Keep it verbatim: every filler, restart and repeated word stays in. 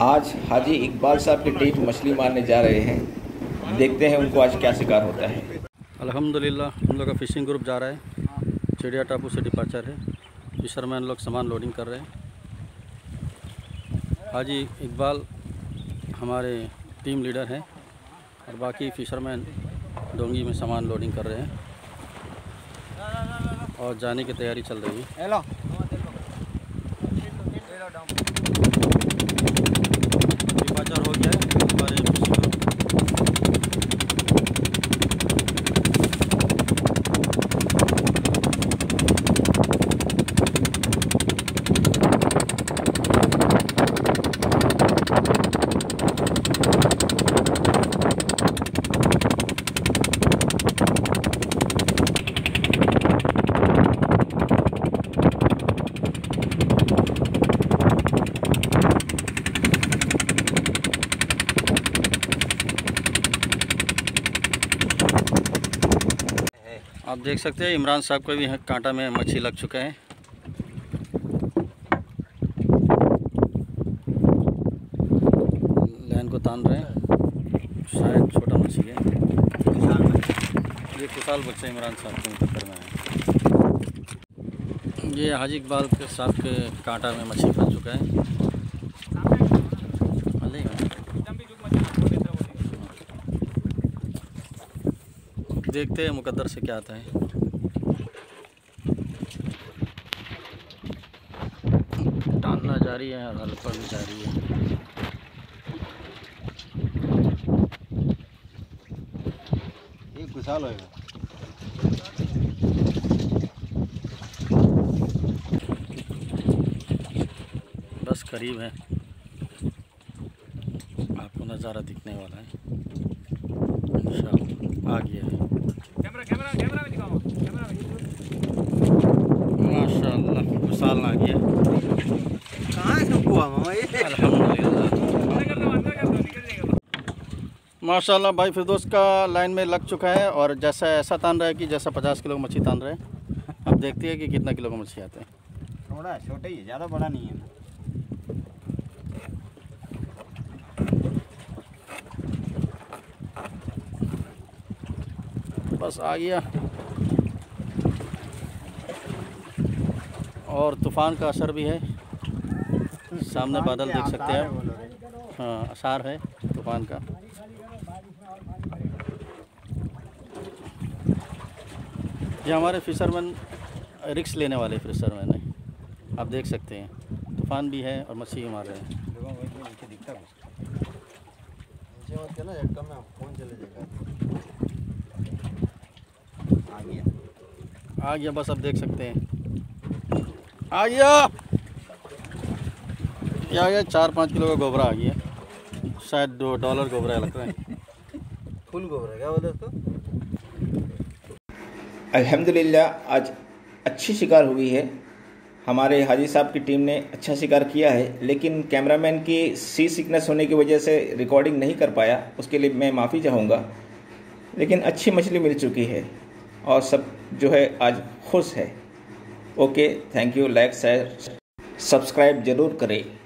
आज हाजी इकबाल साहब की टीम मछली मारने जा रहे हैं। देखते हैं उनको आज क्या शिकार होता है। अल्हम्दुलिल्लाह हम लोग का फ़िशिंग ग्रुप जा रहा है। चिड़िया टापू से डिपार्चर है। फिशरमैन लोग सामान लोडिंग कर रहे हैं। हाजी इकबाल हमारे टीम लीडर हैं और बाकी फ़िशरमैन डोंगी में सामान लोडिंग कर रहे हैं और जाने की तैयारी चल रही है। हेलो डिपार्चर हो गया है हमारे फ़िशिंग ग्रुप। आप देख सकते हैं इमरान साहब को भी कांटा में मच्छी लग चुके हैं। लाइन को तान रहे हैं, शायद छोटा मछली है। ये खुशाल बच्चे इमरान साहब के मुकद्दर में है। ये हाजी इकबाल के साहब के कांटा में मछली फंस चुका है। देखते हैं मुकद्दर से क्या आता है। टानना जारी है और हल्का भी जारी है। ये खुशहाल होएगा। बस करीब है, आपको नज़ारा दिखने वाला है इंशाअल्लाह। आ गया है माशाअल्लाह, खुशाल आ गया। कहाँ है सब हुआ मामा ये? अल्हम्दुलिल्लाह माशाअल्लाह। भाई फिरदौस का लाइन में लग चुका है और जैसा ऐसा तान रहा है कि जैसा पचास किलो का मछली तान रहे हैं। अब देखते हैं कि कितना किलो का मछली आते हैं। थोड़ा छोटा ही है, ज़्यादा बड़ा नहीं है ना। बस आ गया और तूफ़ान का असर भी है। सामने बादल देख सकते हैं। हाँ, असर है तूफ़ान का। ये हमारे फिशरमैन रिक्स लेने वाले फिशरमैन हैं। आप देख सकते हैं तूफ़ान भी है और मछली मार रहे हैं। आ गया, बस अब देख सकते हैं आ गया। ये आ गया, चार पाँच किलो का गोबरा आ गया। शायद दो डॉलर गोबरा लगता है। फुल गोबरा क्या बोलते उसको? अल्हम्दुलिल्लाह आज अच्छी शिकार हुई है। हमारे हाजी साहब की टीम ने अच्छा शिकार किया है, लेकिन कैमरामैन की सी सिकनेस होने की वजह से रिकॉर्डिंग नहीं कर पाया। उसके लिए मैं माफ़ी चाहूँगा। लेकिन अच्छी मछली मिल चुकी है और सब जो है आज खुश है। Okay, thank you. Like share subscribe ज़रूर करें।